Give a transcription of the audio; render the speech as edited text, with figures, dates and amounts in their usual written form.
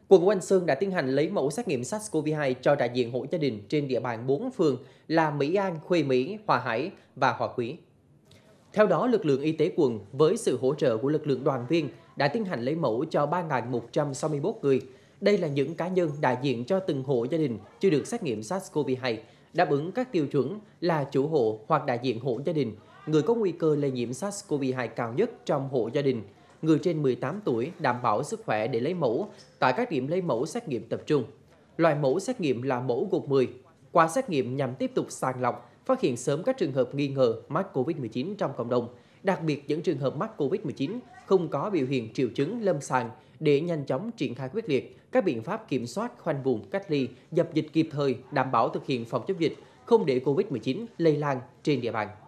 Quận Ngũ Hành Sơn đã tiến hành lấy mẫu xét nghiệm SARS-CoV-2 cho đại diện hộ gia đình trên địa bàn 4 phường là Mỹ An, Khuê Mỹ, Hòa Hải và Hòa Quý. Theo đó, lực lượng y tế quận với sự hỗ trợ của lực lượng đoàn viên đã tiến hành lấy mẫu cho 3.161 người. Đây là những cá nhân đại diện cho từng hộ gia đình chưa được xét nghiệm SARS-CoV-2, đáp ứng các tiêu chuẩn là chủ hộ hoặc đại diện hộ gia đình, người có nguy cơ lây nhiễm SARS-CoV-2 cao nhất trong hộ gia đình, người trên 18 tuổi đảm bảo sức khỏe để lấy mẫu tại các điểm lấy mẫu xét nghiệm tập trung. Loại mẫu xét nghiệm là mẫu gộp 10. Qua xét nghiệm nhằm tiếp tục sàng lọc, phát hiện sớm các trường hợp nghi ngờ mắc COVID-19 trong cộng đồng, đặc biệt những trường hợp mắc COVID-19 không có biểu hiện triệu chứng lâm sàng để nhanh chóng triển khai quyết liệt các biện pháp kiểm soát khoanh vùng cách ly, dập dịch kịp thời, đảm bảo thực hiện phòng chống dịch, không để COVID-19 lây lan trên địa bàn.